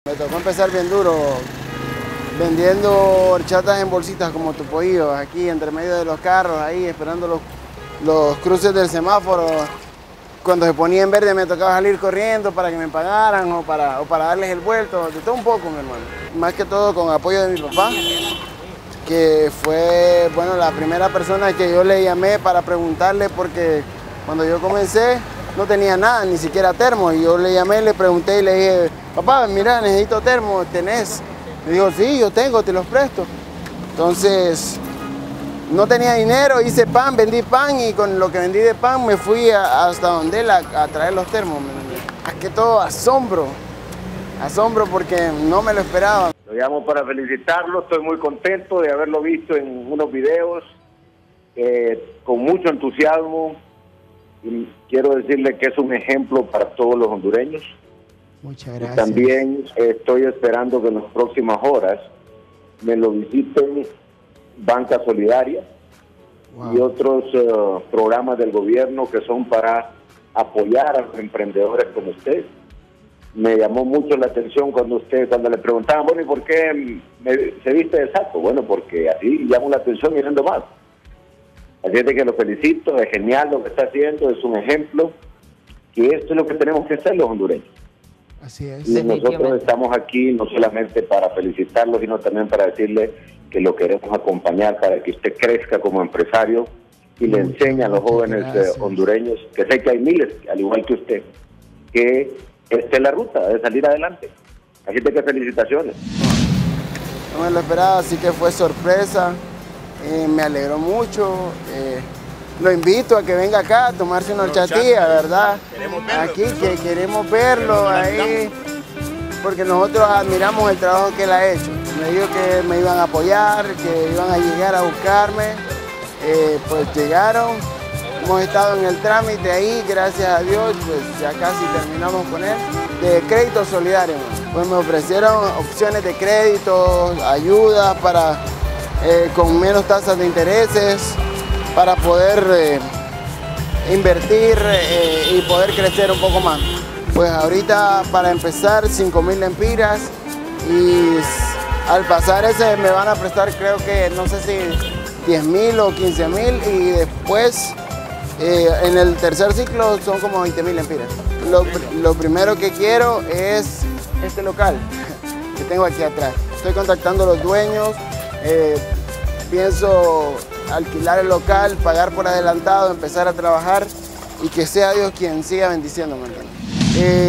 Me tocó empezar bien duro, vendiendo horchatas en bolsitas como tupollos, aquí entre medio de los carros, ahí esperando los cruces del semáforo. Cuando se ponía en verde me tocaba salir corriendo para que me pagaran o para darles el vuelto, de todo un poco, mi hermano. Más que todo con apoyo de mi papá, que fue, bueno, la primera persona que yo le llamé para preguntarle, porque cuando yo comencé no tenía nada, ni siquiera termo, y yo le llamé, le pregunté y le dije, papá, mira, necesito termo, ¿tenés? Me dijo, sí, yo tengo, te los presto. Entonces, no tenía dinero, hice pan, vendí pan, y con lo que vendí de pan me fui hasta donde él a traer los termos. Más que todo asombro porque no me lo esperaba. Lo llamo para felicitarlo, estoy muy contento de haberlo visto en unos videos, con mucho entusiasmo, y quiero decirle que es un ejemplo para todos los hondureños. Muchas gracias. Y también estoy esperando que en las próximas horas me lo visiten Banca Solidaria, wow, y otros programas del gobierno que son para apoyar a los emprendedores como usted. Me llamó mucho la atención cuando le preguntaban, bueno, ¿y por qué se viste de saco? Bueno, porque así llamo la atención y vendo más. Así es de que lo felicito, es genial lo que está haciendo, es un ejemplo, que esto es lo que tenemos que hacer los hondureños. Así es. Y nosotros estamos aquí no solamente para felicitarlo, sino también para decirle que lo queremos acompañar para que usted crezca como empresario y le enseñe a los jóvenes hondureños, que sé que hay miles, al igual que usted, que esta es la ruta de salir adelante. Así que felicitaciones. No me lo esperaba, así que fue sorpresa, me alegró mucho. Lo invito a que venga acá a tomarse una horchatilla, ¿verdad? Aquí, que queremos verlo ahí, porque nosotros admiramos el trabajo que él ha hecho. Me dijo que me iban a apoyar, que iban a llegar a buscarme, pues llegaron. Hemos estado en el trámite ahí, gracias a Dios, pues ya casi terminamos con él, de crédito solidario. Pues me ofrecieron opciones de crédito, ayudas con menos tasas de intereses, para poder invertir y poder crecer un poco más. Pues ahorita para empezar 5.000 lempiras, y al pasar ese me van a prestar, creo que no sé si 10.000 o 15.000, y después en el tercer ciclo son como 20.000 lempiras. Lo primero que quiero es este local que tengo aquí atrás. Estoy contactando a los dueños, pienso alquilar el local, pagar por adelantado, empezar a trabajar y que sea Dios quien siga bendiciéndome.